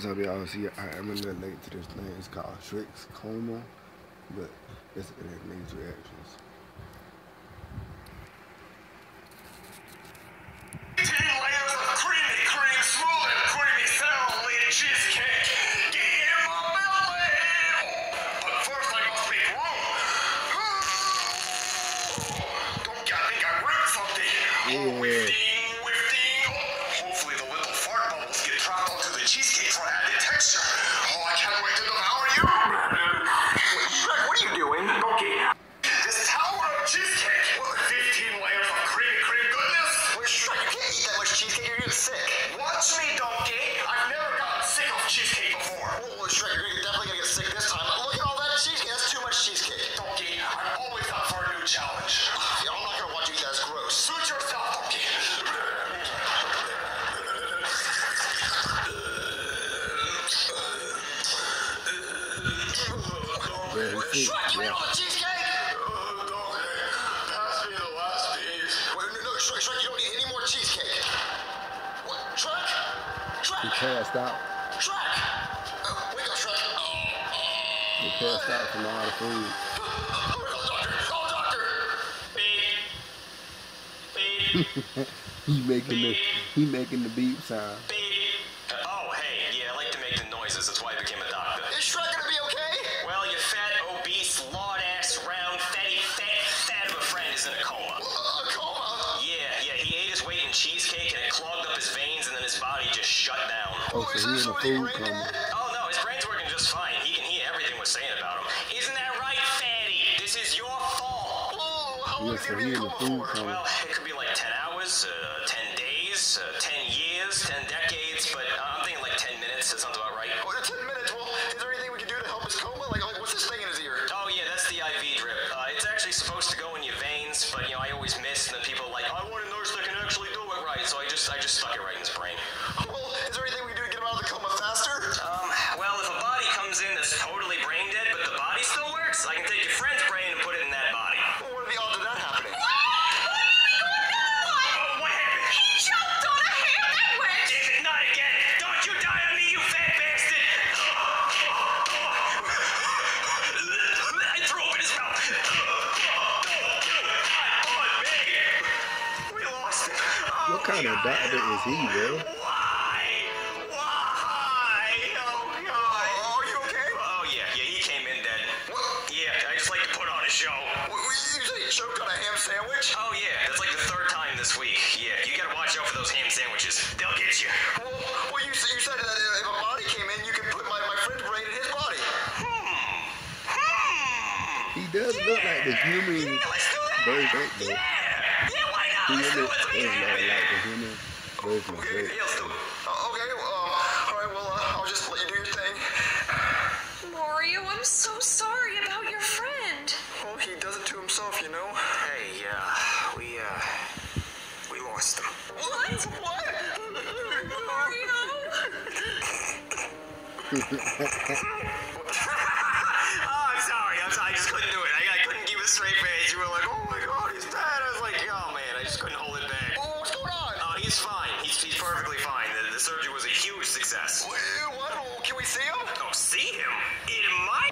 What's up, y'all? See, I am a little late to this thing. It's called Shrek's Coma, but it's these reactions. Hopefully the little fart bubbles get dropped onto the cheesecake for added texture. Oh, I can't wait to devour you! Shrek, what are you doing? Donkey. This tower of cheesecake! 15 layers of cream goodness! Well, Shrek, you can't eat that much cheesecake, you're gonna get sick. Watch me, Donkey! I've never gotten sick of cheesecake before. Well, Shrek, you're definitely gonna get sick this time. Look at all that cheesecake, that's too much cheesecake. Donkey, I'm always up for a new challenge. I'm not gonna watch you eat that, it's gross. Suit yourself, Donkey. Shrek, you ate all the cheesecake? Donkey, pass me the last piece. Wait, no, Shrek, you don't need any more cheesecake. What? Shrek? He passed out. Shrek! Wake up, Shrek. He passed out from all the food. Oh, doctor! Beep. He making the beep sound. Oh, hey, yeah, I like to make the noises. That's why I became a doctor. Is Shrek gonna be okay? Well, your fat, obese, lard-ass, round, fat of a friend is in a coma. A coma? Yeah, he ate his weight in cheesecake and it clogged up his veins and then his body just shut down. Oh, so he in a food coma. Oh, no, his brain's working just fine. He can hear everything we're saying about him. Isn't that right, fatty? This is your fault. Oh, how long is he in a food coma? Well, it could be like 10 hours, 10 days, 10 years, 10 decades, but I'm thinking like 10 minutes. That sounds about right. Oh, 10 minutes? Well, is there anything we can do to help his coma? Like what's this thing in his ear? Oh, yeah, that's the IV drip. It's actually supposed to go in your veins, but, you know, I always miss, and then people are like, I want a nurse that can actually do it right, so I just stuck it right in his brain. Well, is there anything we can do to get him out of the coma faster? Well, if a body comes in that's totally brain dead, but the body still works, I can take your friend's brain and put it in that body. Well, what are the odds of that happening? What happened? He choked on a ham sandwich! David, not again! Don't you die on me, you fat bastard! I threw up in his mouth! We lost it! What kind of doctor is he, bro? Why? Oh, God. Are you okay? Oh, yeah, he came in dead. What? Yeah, I just like to put on a show. You say he choked on a ham sandwich? Oh, yeah, that's like the third time this week. Yeah, you gotta watch out for those ham sandwiches. They'll get you. Well, you said that if a body came in, you could put my friend's brain in his body. He does look like the human version, though. Yeah, why not? He Let's do looks it. like the human version of Okay, Shrek. let's do it. Okay, alright, well, I'll just let you do your thing. Mario, I'm so sorry about your friend. Well, he does it to himself, you know? Hey, we lost him. What? What? Mario? I'm sorry. I just couldn't do it. I couldn't keep a straight face. You were like, oh my God, he's bad. I was like, oh man, I just couldn't hold it back. Oh, what's going on? He's fine. He's perfectly fine. The surgery was a huge success. What? Can we see him? Oh, see him? In my...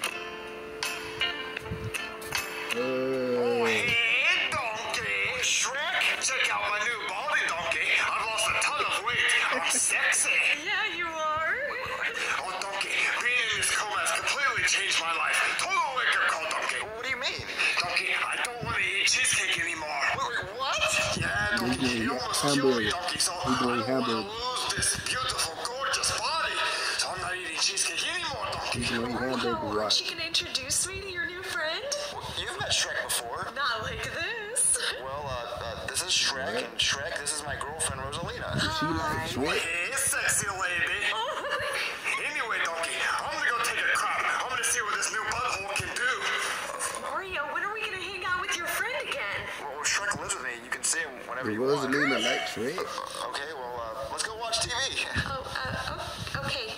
Oh, hey, donkey. Shrek, check out my new body, donkey. I've lost a ton of weight. I'm sexy. Yeah, you are. Oh, donkey, being in this coma has completely changed my life. Total wake-up call, donkey. What do you mean? Donkey, I don't want to eat cheesecake anymore. Wait, what? Yeah, donkey, you almost killed me, donkey, so I don't want to lose this beautiful, gorgeous body. So I'm not eating cheesecake anymore, donkey. Wow, aren't you gonna introduce me to your new friend? You've met Shrek before. Not like this. Well, this is Shrek, and Shrek, this is my girlfriend, Rosalina. She like Shrek. Hey, sexy lady. Anyway, donkey, I'm gonna go take a crap. I'm gonna see what this new butthole can do. Mario, when are we gonna hang out with your friend again? Well, Shrek lives with me. You can see him whenever you Was want. Rosalina like Shrek? Okay, well, let's go watch TV. Okay.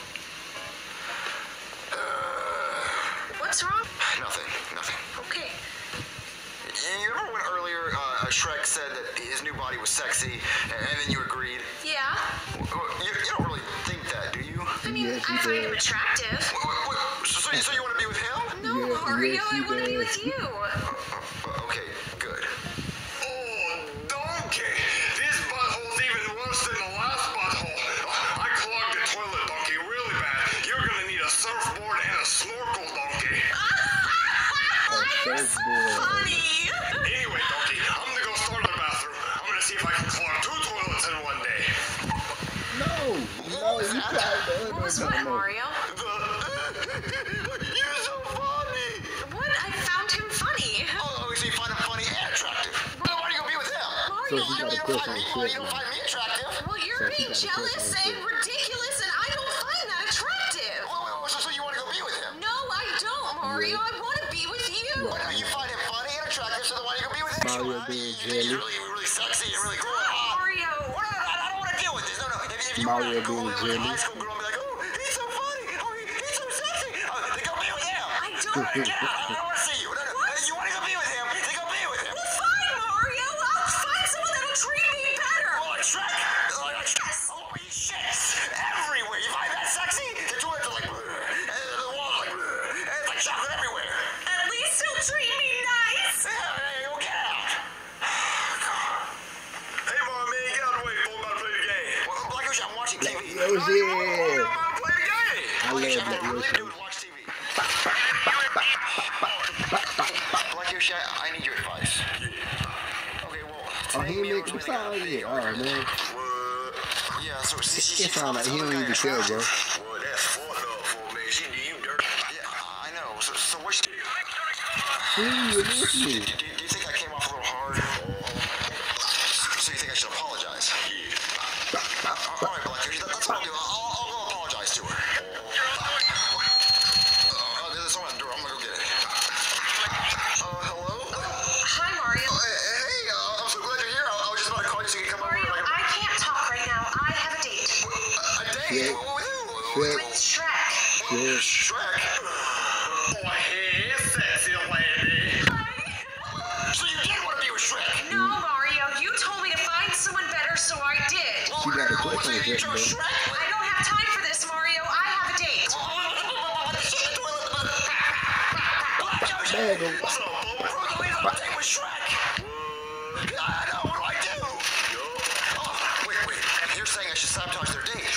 What's wrong? Nothing. Okay. Shrek said that his new body was sexy, and then you agreed. Yeah. You don't really think that, do you? I mean, I find him attractive. So you want to be with him? No, Mario, I want to be with you. Okay, good. Oh, donkey! This butthole's even worse than the last butthole. I clogged the toilet, donkey, really bad. You're gonna need a surfboard and a snorkel, donkey. You're so funny. Anyway, donkey, I'm gonna go start the bathroom. I'm gonna see if I can clog 2 toilets in one day. No, you tried What was what, Mario? You're so funny. What? I found him funny. Oh, so you find him funny and attractive. Well, why do you go be with him? So Mario, she got a question on You don't find me attractive. well, you're being jealous and ridiculous, and I don't find that attractive. So you want to go be with him? No, I don't, Mario. I want to be with you. Well, you find him funny and attractive, so then why do you go be with him? Mario being He's jelly. really sexy and really cool. Mario. Well, no, I don't want to deal with this. No. If you Mario want to go being with a jelly. high school girl and be like, oh, he's so funny. Oh, he's so sexy. Then go be with him. I don't. Get out. I don't want to see you. No. You want to go be with him? Then go be with him. Well, fine, Mario. I'll find someone that'll treat me better. Well, like Shrek. Yes. Oh, he shits everywhere. You find that sexy? The toilets are like, and the walls are like, and it's like chocolate everywhere. At least he'll treat me nice. Yeah, get out. Hey, Mom, man, get out of the way. We're about to play the game. Well, Black Ocean, I'm watching TV. Yo, yeah. I'm about to play the game. I love Black Yoshi. Dude, watch TV. Black Yoshi, I need your advice. Okay, well, Oh, he ain't making the sound yet. Alright, man. yeah, so It sound like he don't even care, bro. Well, that's fucked up for me. She need you dirty. Yeah, I know. So what's... Do You with me. you think I came off a little hard? So you think I should apologize? All right, Black Yoshi, that's what I'll do. I'll go apologize to her. There's someone at the door. I'm gonna go get it. Hello? Hi, Mario. Hey, I'm so glad you're here. I was just about to call you so you can come Mario, over. I can't talk right now. I have a date. A date? Shrek. With Shrek. Shrek. Shrek? Boy, hey, sexy lady. Hi. So you did want to be with Shrek? No, Mario. You told me to find someone better, so I did. She got a question on You Shrek, chose bro. Shrek? I don't have time for this, Mario. I have a date. There you go. What's up, Bo? Bro, the lead on a date with Shrek. I know. What do I do? Wait. You're saying I should sabotage their date?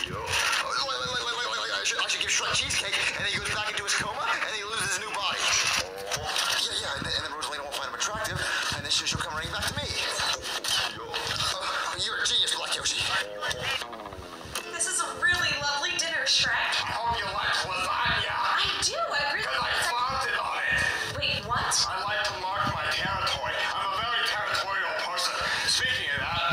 I should give Shrek cheesecake, and then he goes back into his coma, and then he loses his new body. Yeah, and then Rosalina won't find him attractive, and then she'll come running back to me. You're a genius, Black Yoshi. This is a really lovely dinner, Shrek. I hope you like lasagna. I do. I really Because I flaunted on it. Wait, what? I like to mark my territory. I'm a very territorial person. Speaking of that,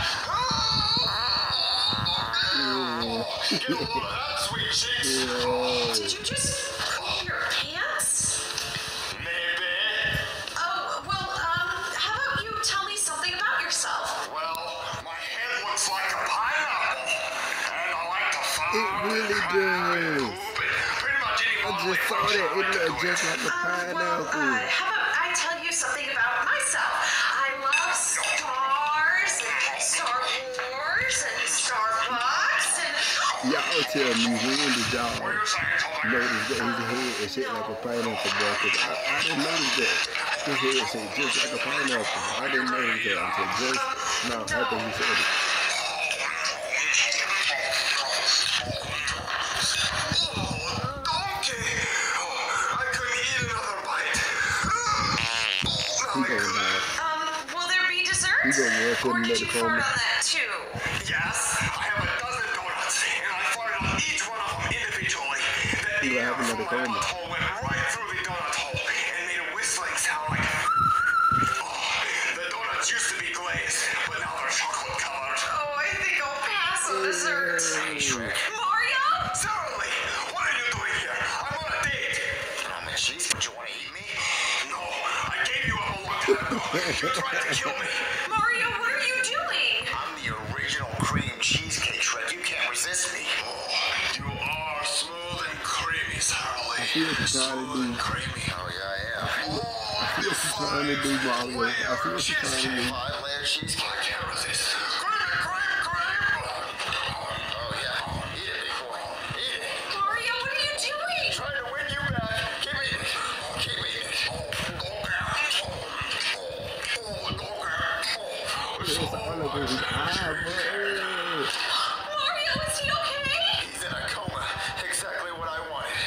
get a load of that, sweet cheeks. Did you just pull your pants? Maybe. Oh, well, how about you tell me something about yourself? Well, my head looks like a pineapple. And I like to farm. It really does. Pretty much any I just saw that. It looked just like a pineapple. How about I tell you something about myself? I love stars and Star Wars and Starbucks and... Y'all tell me when did y'all What are you saying, Tommy? notice that his head is shaped like a pineapple, bro? 'Cause I didn't notice that. His head is shaped just like a pineapple. I didn't notice that until just now after he said it. Donkey! I couldn't eat another bite. He gonna die. will there be dessert? He gonna work Or in did you the fart on coma. that too? Yes, I have a dozen donuts, and I farted on each one of them individually. The He gonna air have from another my coma. butthole went right through the donut hole and made a whistling sound like... the donuts used to be glazed, but now they're chocolate colored. Oh, I think I'll pass on dessert. Mario? Certainly! What are you doing here? I'm on a date. I'm a cheese. Would you want to eat me? No, I gave you up a long time ago. You tried to kill me. Mario, what are you doing? I'm the original cream cheesecake, Shrek. You can't resist me. You are smooth and creamy, Sally. I feel what you're trying to do. Creamy. Oh, yeah, I am. I feel what you're trying to do, Mario. I see what you're trying to do. Five-layer cheesecake. I can't resist. Cream. Oh yeah, eat it, big boy. Eat it. Mario, what are you doing? Trying to win you back. Keep eating it. Keep eating it. It's all over his eye, bro. Mario, is he okay? He's in a coma. Exactly what I wanted.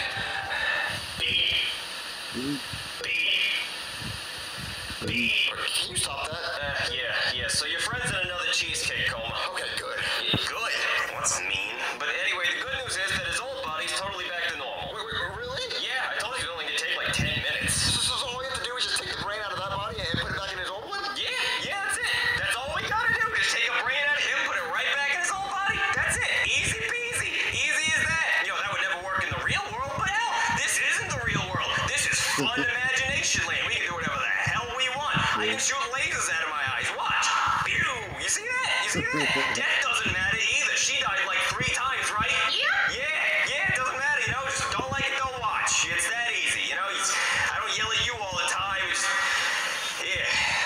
Can you stop that? Yeah. So your friend's in another cheesecake coma. Okay, good. Good. What's mean? But anyway, the good news is that his old body's totally back to normal. Wait, really? Yeah, I told you it only could take like 10 minutes. So all we have to do is just take the brain out of that body and put it back in his old one? Yeah, that's it. That's all we gotta do. Just take a brain out of him, put it right back in his old body. That's it. Easy peasy. Easy as that. You know, that would never work in the real world, but hell, this isn't the real world. This is fun imagination land. We can do whatever the hell we want. I can shoot lasers out of my eyes. Watch. Pew! You see that? Death doesn't matter either. She died like 3 times, right? Yeah, it doesn't matter, you know. Just don't like it, don't watch. It's that easy, you know. I don't yell at you all the time. Yeah.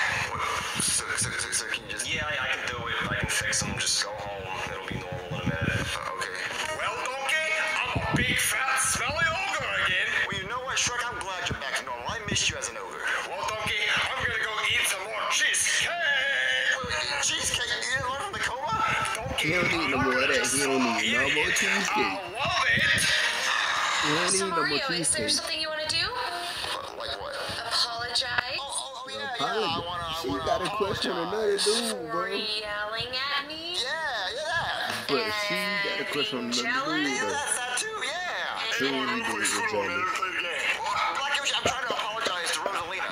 So can you just... Yeah, I can do it. I can fix them. Just go home. It'll be normal in a minute. Okay. Well, Donkey, I'm a big, fat, smelly ogre again. Well, you know what, Shrek? I'm glad you're back to normal. I missed you as an ogre. Well, Donkey, I'm gonna go eat some more cheesecake. Wait, cheesecake? You didn't learn from the coma? Donkey, He don't need no more of that. He don't need no more cheesecake. I love it. He don't So need no more Mario, is there cheesecake. something you want to do? Like what? Apologize Oh, yeah, Apology. I She wanna got a question another dude, for bro. yelling at me? Yeah. But she got a question on another dude, though. That too, yeah. She did it with jealous. Black Yoshi, I'm trying to apologize to Rosalina.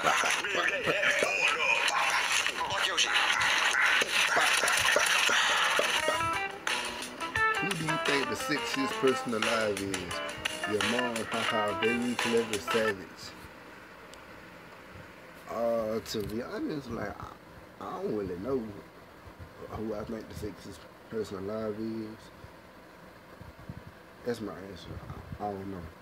Black Yoshi. Who do you think the sexiest person alive is? Your mom, haha, very clever savage. To be honest, like, I don't really know who I think the sexiest person alive is. That's my answer. I don't know.